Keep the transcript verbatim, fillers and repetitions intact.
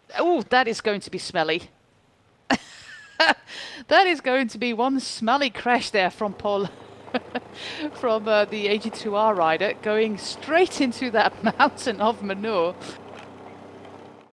Oh, that is going to be smelly. That is going to be one smelly crash there from Paul, from uh, the A G two R rider, going straight into that mountain of manure.